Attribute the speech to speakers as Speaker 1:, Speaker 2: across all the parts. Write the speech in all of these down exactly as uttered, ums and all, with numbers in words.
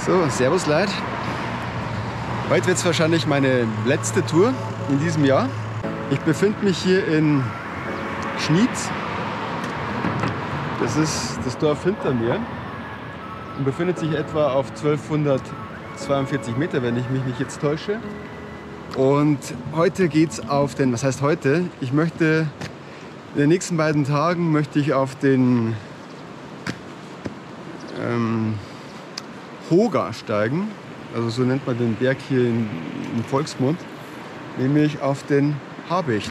Speaker 1: So, servus Leute. Heute wird es wahrscheinlich meine letzte Tour in diesem Jahr. Ich befinde mich hier in Schnietz. Das ist das Dorf hinter mir und befindet sich etwa auf zwölfhundertzweiundvierzig Meter, wenn ich mich nicht jetzt täusche. Und heute geht's auf den, was heißt heute? Ich möchte in den nächsten beiden Tagen möchte ich auf den ähm, Hoga steigen. Also so nennt man den Berg hier in, im Volksmund, nämlich auf den Habicht.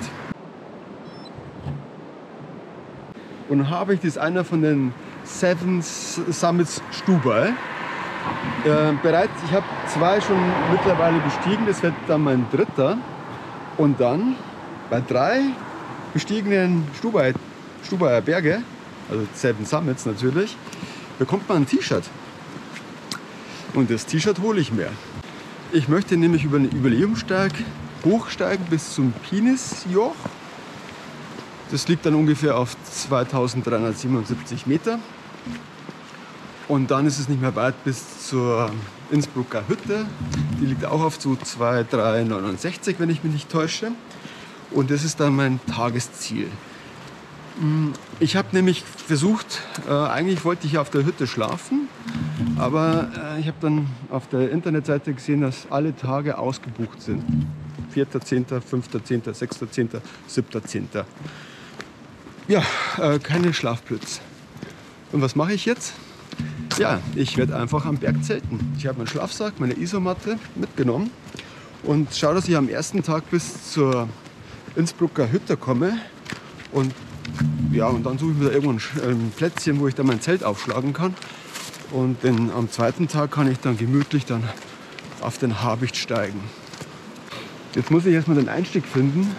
Speaker 1: Und Habicht ist einer von den Seven Summits Stubaital. Äh, bereits, ich habe zwei schon mittlerweile bestiegen, das wird dann mein dritter. Und dann bei drei bestiegenen Stubaital, Stubaital Berge, also Seven Summits natürlich, bekommt man ein T-Shirt. Und das T-Shirt hole ich mir. Ich möchte nämlich über den Jubiläumssteig hochsteigen bis zum Pinisjoch. Das liegt dann ungefähr auf zweitausenddreihundertsiebenundsiebzig Meter. Und dann ist es nicht mehr weit bis zur Innsbrucker Hütte. Die liegt auch auf so zweitausenddreihundertneunundsechzig, wenn ich mich nicht täusche. Und das ist dann mein Tagesziel. Ich habe nämlich versucht, äh, eigentlich wollte ich auf der Hütte schlafen, aber äh, ich habe dann auf der Internetseite gesehen, dass alle Tage ausgebucht sind. vierter zehnter, fünfter zehnter, sechster zehnter, siebter zehnter Ja, äh, keine Schlafplätze. Und was mache ich jetzt? Ja, ich werde einfach am Berg zelten. Ich habe meinen Schlafsack, meine Isomatte mitgenommen und schaue, dass ich am ersten Tag bis zur Innsbrucker Hütte komme. Und ja, und dann suche ich mir da irgendwo ein Plätzchen, wo ich dann mein Zelt aufschlagen kann. Und den, am zweiten Tag kann ich dann gemütlich dann auf den Habicht steigen. Jetzt muss ich erstmal den Einstieg finden.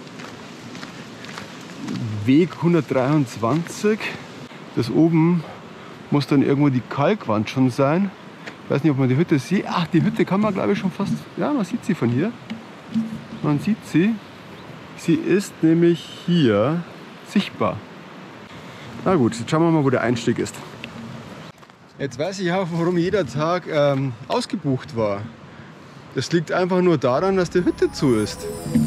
Speaker 1: Weg hundertdreiundzwanzig. Das oben muss dann irgendwo die Kalkwand schon sein. Ich weiß nicht, ob man die Hütte sieht. Ach, die Hütte kann man, glaube ich, schon fast... Ja, man sieht sie von hier. Man sieht sie. Sie ist nämlich hier sichtbar. Na gut, jetzt schauen wir mal, wo der Einstieg ist. Jetzt weiß ich auch, warum jeder Tag ähm, ausgebucht war. Das liegt einfach nur daran, dass die Hütte zu ist.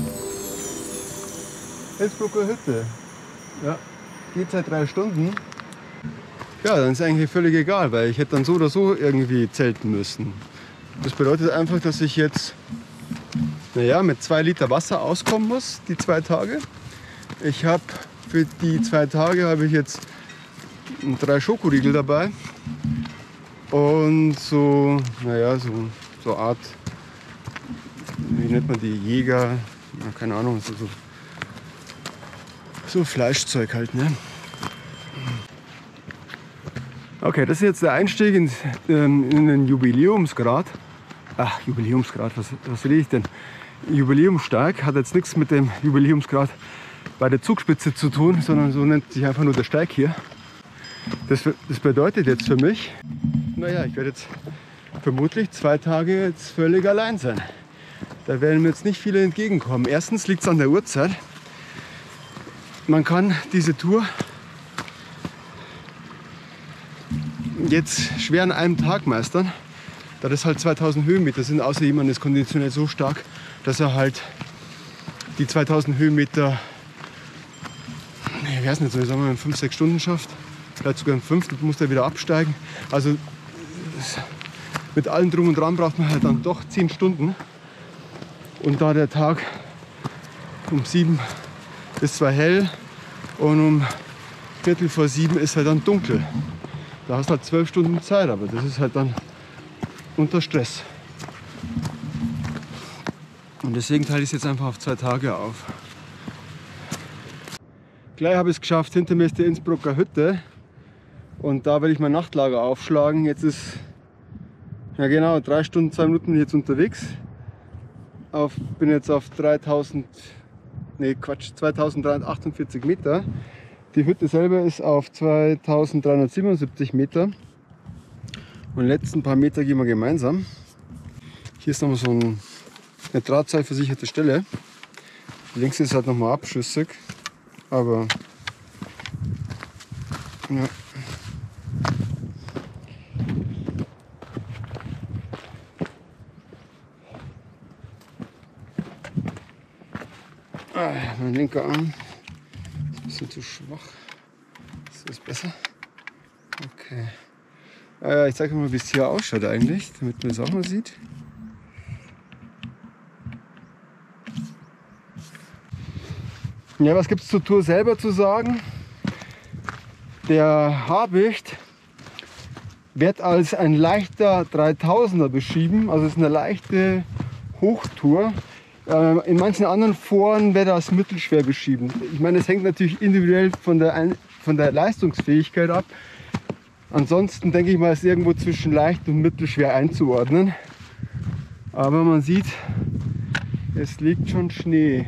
Speaker 1: Innsbrucker Hütte. Ja, geht seit drei Stunden. Ja, dann ist eigentlich völlig egal, weil ich hätte dann so oder so irgendwie zelten müssen. Das bedeutet einfach, dass ich jetzt naja, mit zwei Liter Wasser auskommen muss, die zwei Tage. Ich habe für die zwei Tage habe ich jetzt drei Schokoriegel dabei und so, naja, so, so Art, wie nennt man die, Jäger, na, keine Ahnung, so, so, so Fleischzeug halt, ne? Okay, das ist jetzt der Einstieg in, ähm, in den Jubiläumsgrat. Ach, Jubiläumsgrad, was, was rede ich denn? Jubiläumssteig hat jetzt nichts mit dem Jubiläumsgrad bei der Zugspitze zu tun, sondern so nennt sich einfach nur der Steig hier. Das, das bedeutet jetzt für mich, naja, ich werde jetzt vermutlich zwei Tage jetzt völlig allein sein. Da werden mir jetzt nicht viele entgegenkommen. Erstens liegt es an der Uhrzeit. Man kann diese Tour jetzt schwer an einem Tag meistern, da das halt zweitausend Höhenmeter sind, außer jemand ist konditionell so stark, dass er halt die zweitausend Höhenmeter, ich weiß nicht, so sagen wir in fünf, sechs Stunden schafft, vielleicht sogar in fünf, dann muss er wieder absteigen. Also mit allem Drum und Dran braucht man halt dann doch zehn Stunden. Und da der Tag um sieben ist zwar hell und um Viertel vor sieben ist halt dann dunkel. Da hast du halt zwölf Stunden Zeit, aber das ist halt dann unter Stress. Und deswegen teile ich es jetzt einfach auf zwei Tage auf. Gleich habe ich es geschafft, hinter mir ist die Innsbrucker Hütte. Und da werde ich mein Nachtlager aufschlagen. Jetzt ist, ja genau, drei Stunden, zwei Minuten jetzt unterwegs. Auf, bin jetzt auf dreitausend, nee Quatsch, zweitausenddreihundertachtundvierzig Meter. Die Hütte selber ist auf zweitausenddreihundertsiebenundsiebzig Meter. Und die letzten paar Meter gehen wir gemeinsam. Hier ist nochmal so ein, eine drahtseilversicherte Stelle. Links ist halt nochmal abschüssig. Aber ja. Ah, mein linker Arm ist ein bisschen zu schwach. Ist das besser? Okay. Ah, ich zeige mal, wie es hier ausschaut eigentlich, damit man es auch mal sieht. Ja, was gibt es zur Tour selber zu sagen? Der Habicht wird als ein leichter dreitausender beschrieben, also es ist eine leichte Hochtour. In manchen anderen Foren wird er als mittelschwer beschrieben. Ich meine, es hängt natürlich individuell von der, Ein von der Leistungsfähigkeit ab. Ansonsten denke ich mal, ist irgendwo zwischen leicht und mittelschwer einzuordnen. Aber man sieht, es liegt schon Schnee.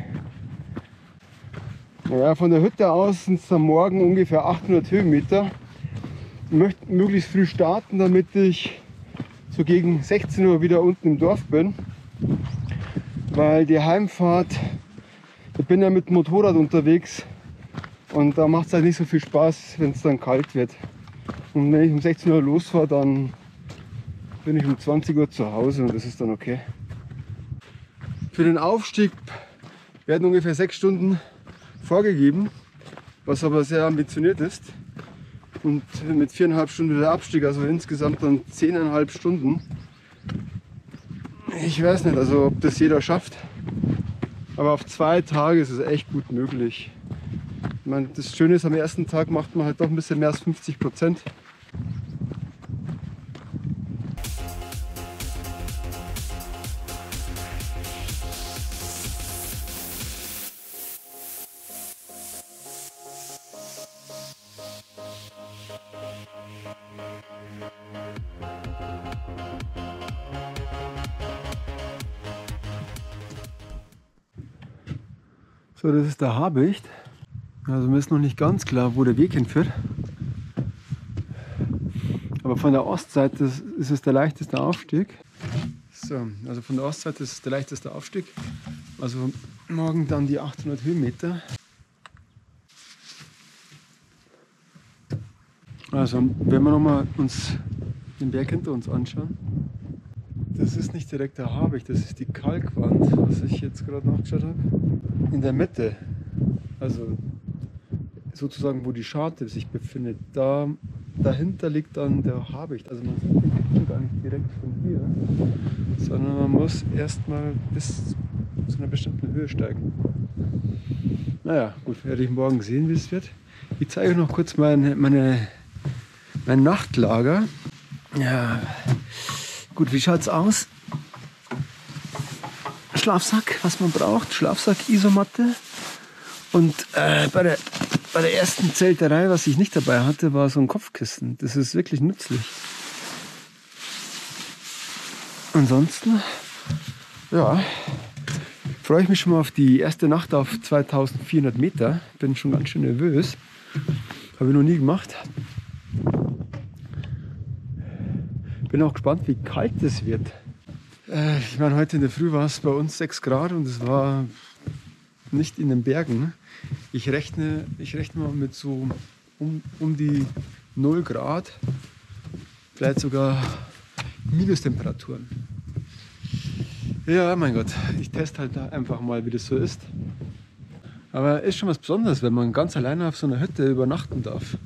Speaker 1: Ja, von der Hütte aus sind es am Morgen ungefähr achthundert Höhenmeter. Ich möchte möglichst früh starten, damit ich so gegen sechzehn Uhr wieder unten im Dorf bin. Weil die Heimfahrt, ich bin ja mit dem Motorrad unterwegs und da macht es halt nicht so viel Spaß, wenn es dann kalt wird. Und wenn ich um sechzehn Uhr losfahre, dann bin ich um zwanzig Uhr zu Hause und das ist dann okay. Für den Aufstieg werden ungefähr sechs Stunden vorgegeben, was aber sehr ambitioniert ist. Und mit viereinhalb Stunden der Abstieg, also insgesamt dann zehneinhalb Stunden. Ich weiß nicht, also ob das jeder schafft, aber auf zwei Tage ist es echt gut möglich. Ich meine, das Schöne ist, am ersten Tag macht man halt doch ein bisschen mehr als fünfzig Prozent. So, das ist der Habicht. Also mir ist noch nicht ganz klar, wo der Weg hinführt. Aber von der Ostseite ist es der leichteste Aufstieg. So, also von der Ostseite ist es der leichteste Aufstieg. Also morgen dann die achthundert Höhenmeter. Also wenn wir nochmal uns den Berg hinter uns anschauen. Das ist nicht direkt der Habicht, das ist die Kalkwand, was ich jetzt gerade nachgeschaut habe. In der Mitte, also sozusagen wo die Scharte sich befindet, da, dahinter liegt dann der Habicht. Also man sieht den Gipfel gar nicht direkt von hier, sondern man muss erstmal bis zu einer bestimmten Höhe steigen. Naja, gut, werde ich morgen sehen, wie es wird. Ich zeige euch noch kurz meine, meine, mein Nachtlager. Ja. Gut, wie schaut es aus? Schlafsack, was man braucht, Schlafsack, Isomatte. Und äh, bei, der, bei der ersten Zelterei, was ich nicht dabei hatte, war so ein Kopfkissen. Das ist wirklich nützlich. Ansonsten, ja, freue ich mich schon mal auf die erste Nacht auf zweitausendvierhundert Meter. Bin schon ganz schön nervös. Habe ich noch nie gemacht. Bin auch gespannt, wie kalt es wird. Äh, ich meine, heute in der Früh war es bei uns sechs Grad und es war nicht in den Bergen. Ich rechne, ich rechne mal mit so um, um die null Grad, vielleicht sogar Minustemperaturen. Ja, mein Gott, ich teste halt einfach mal, wie das so ist. Aber ist schon was Besonderes, wenn man ganz alleine auf so einer Hütte übernachten darf.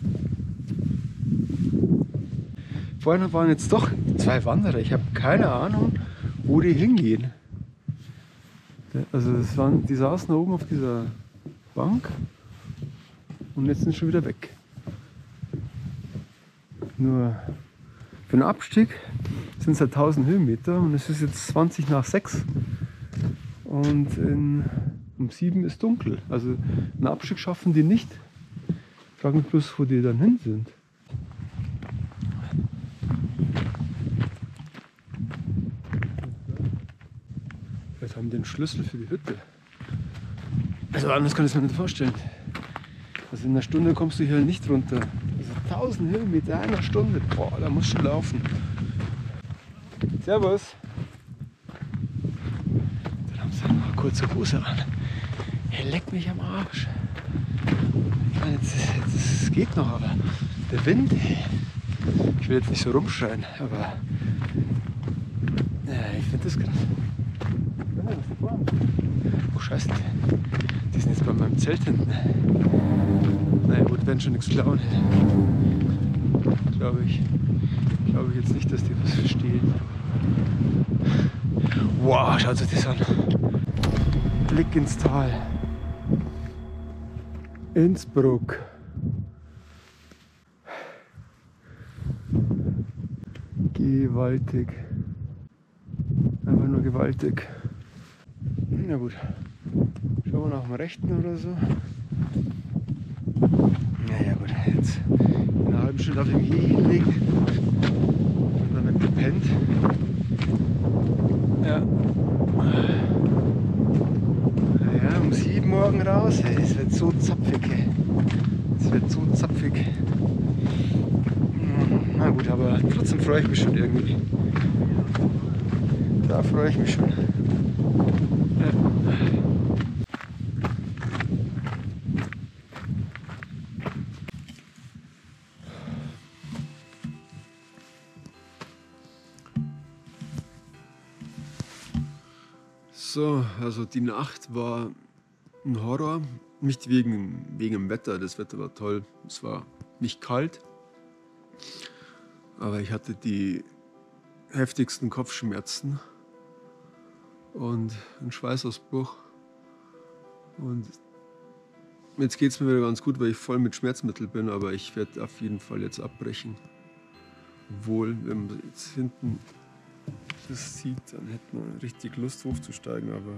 Speaker 1: Vorhin waren jetzt doch zwei Wanderer. Ich habe keine Ahnung, wo die hingehen. Also das waren, die saßen da oben auf dieser Bank und jetzt sind sie schon wieder weg. Nur für den Abstieg sind es halt tausend Höhenmeter und es ist jetzt zwanzig nach sechs und in, um sieben ist dunkel. Also einen Abstieg schaffen die nicht. Ich frage mich bloß, wo die dann hin sind. Vielleicht haben die den Schlüssel für die Hütte. Also anders kann ich es mir nicht vorstellen. Also in einer Stunde kommst du hier nicht runter. Also tausend Höhenmeter in einer Stunde. Boah, da musst du laufen. Servus. Dann haben sie noch eine kurze Hose an. Er leckt mich am Arsch. Ich meine, das geht noch, aber der Wind, ich will jetzt nicht so rumschreien, aber ja, ich finde das krass. Oh, scheiße, die sind jetzt bei meinem Zelt hinten. Naja gut, werden schon nichts klauen. Glaube ich. Glaube ich jetzt nicht, dass die was verstehen. Wow, schaut euch das an. Blick ins Tal. Innsbruck. Gewaltig. Einfach nur gewaltig. Na gut. Schauen wir nach dem Rechten oder so. Naja gut, jetzt in einer halben Stunde auf dem Heli hinlegen. Und dann wird gepennt. Ja. Naja, um sieben morgen raus. Es wird so zapfig. Es wird so zapfig. Na gut, aber trotzdem freue ich mich schon irgendwie. Da freue ich mich schon. Ja. So, also die Nacht war ein Horror. Nicht wegen, wegen dem Wetter, das Wetter war toll. Es war nicht kalt. Aber ich hatte die heftigsten Kopfschmerzen und einen Schweißausbruch. Und jetzt geht es mir wieder ganz gut, weil ich voll mit Schmerzmittel bin, aber ich werde auf jeden Fall jetzt abbrechen. Obwohl, wenn man jetzt hinten das sieht, dann hätte man richtig Lust hochzusteigen, aber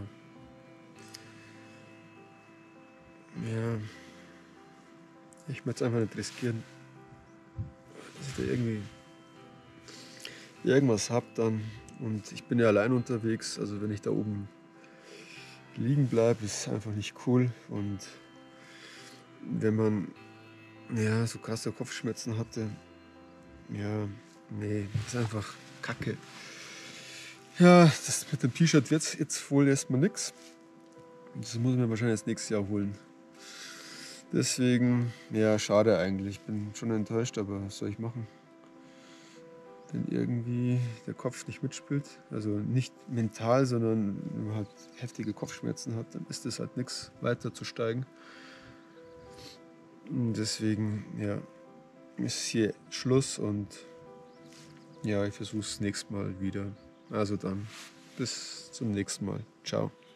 Speaker 1: ja, ich möchte es einfach nicht riskieren, dass ich da irgendwie irgendwas habe dann. Und ich bin ja allein unterwegs, also wenn ich da oben liegen bleibe, ist einfach nicht cool. Und wenn man ja so krasse Kopfschmerzen hatte, ja, nee, ist einfach Kacke. Ja, das mit dem T-Shirt wird jetzt wohl erstmal nix. Das muss ich mir wahrscheinlich das nächste Jahr holen. Deswegen, ja, schade eigentlich. Ich bin schon enttäuscht, aber was soll ich machen? Wenn irgendwie der Kopf nicht mitspielt, also nicht mental, sondern wenn man halt heftige Kopfschmerzen hat, dann ist das halt nichts, weiter zu steigen. Und deswegen, ja, ist hier Schluss und ja, ich versuche es nächstes Mal wieder. Also dann, bis zum nächsten Mal. Ciao.